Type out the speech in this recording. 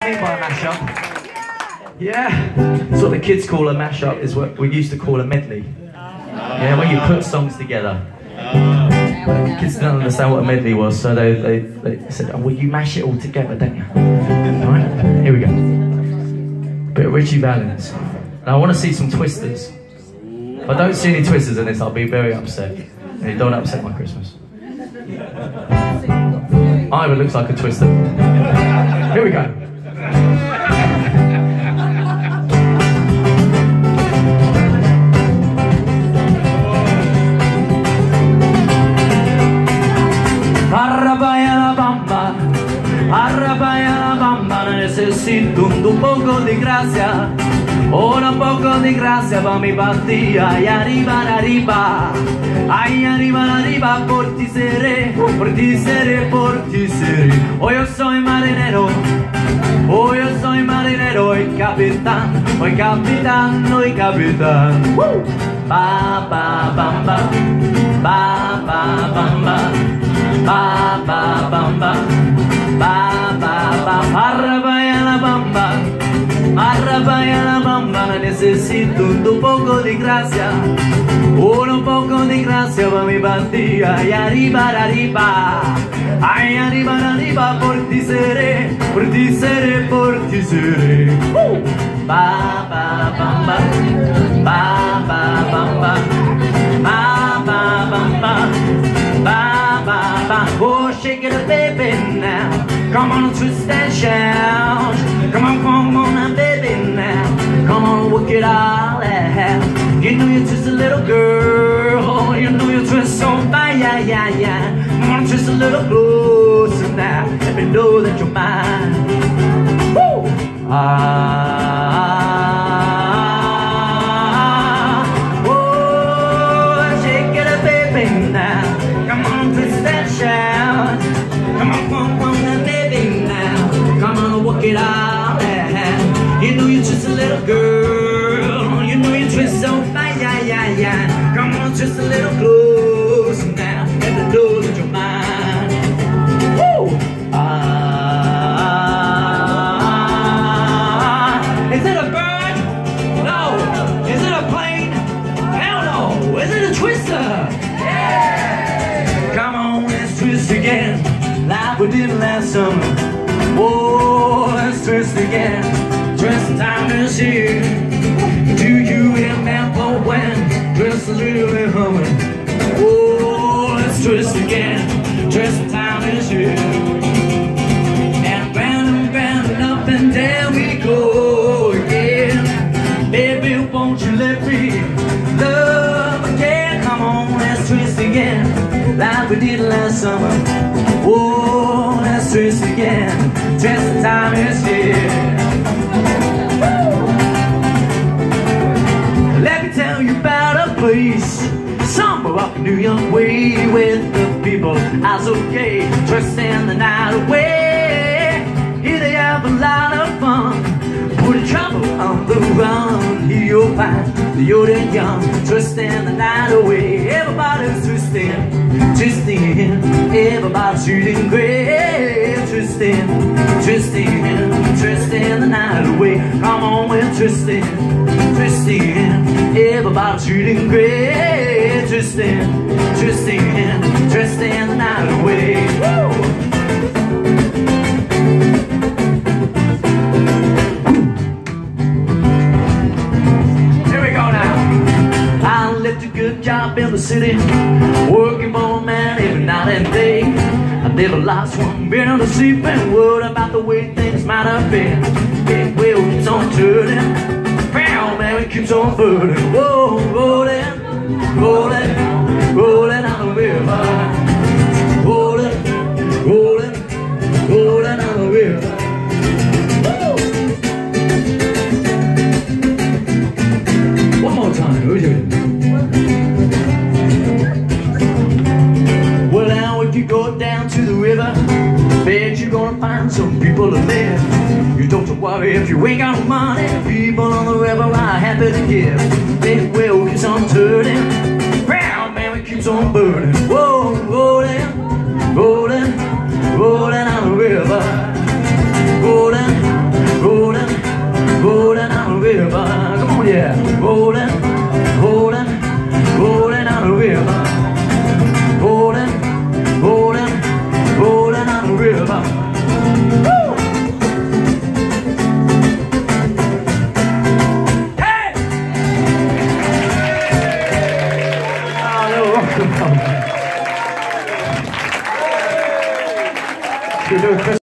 By a mashup. Yeah, that's what the kids call a mashup, is what we used to call a medley. Yeah, when you put songs together. Kids didn't understand what a medley was, so they said, oh, well, you mash it all together, don't you? Alright, here we go. Bit of Richie Valens. Now I want to see some twisters. If I don't see any twisters in this, I'll be very upset. Hey, don't upset my Christmas. Ira looks like a twister. Here we go. Arrabaya la bamba, necesito un poco de gracia, un poco de gracia pa' mi partida. Y arriba, ay arriba, por ti seré, por ti seré, por ti seré. Hoy yo soy marinero, hoy yo soy marinero, hoy capitán, hoy capitán, hoy capitán. Ba ba bamba, ba ba bamba, ba ba bamba. Ba ba ba, arrabaya la bamba, necesito un poco de gracia, un poco de gracia para mi partida. Y arriba, ay arriba, por ti seré, por ti seré, por ti seré. Ba ba bamba, ba ba bamba, ba ba bamba, ba ba ba. Oh, shake it up, baby, now. Come on, twist and shout. Come on, baby, now. Come on, work it all out. You know you're just a little girl. You know you're just so fine, yeah. Come on, twist a little closer now. Let me know that you're mine. Woo! Oh, shake it up, baby, now. Come on, twist and shout. Come on, baby, now. Come on, work it out. You know you're just a little girl. You know you're just so fine, yeah. Come on, just a little closer now. Let me know that you're mine. Woo! Is it a bird? No. Is it a plane? Hell no. Is it a twister? Yeah! Come on, let's twist again, like we did last summer. Whoa, let's twist again. Twist time is here. Do you remember when twist is really humming? Whoa, let's twist again. Twist time is here. And round up and down we go again. Baby, won't you let me love again? Come on, let's twist again, like we did last summer. Whoa, let's twist again. Twist time is here. Let me tell you about a place somewhere up New York way, with the people as okay, twisting the night away. Here they have a lot of fun, putting trouble on the run. Here you'll find the old and young, twisting the night away. Everybody's twisting, everybody's shooting great. Twisting the night away. Come on, we're twisting, everybody's shooting great. Twisting the night away. Woo! Good job in the city, working for a man every night and day. I never lost one bit on the sleeping word about the way things might have been. Big wheel keeps on turning, brown man it keeps on burning. Whoa, rolling on the river. Rolling on the river. Woo! One more time, would you? Well, now if you go down to the river, bet you're gonna find some people to live. You don't worry if you ain't got no money. People on the river are happy to give. Big wheel keeps on turning, brown man it keeps on burning. Whoa, rolling on the river. Rolling Should we do a Christmas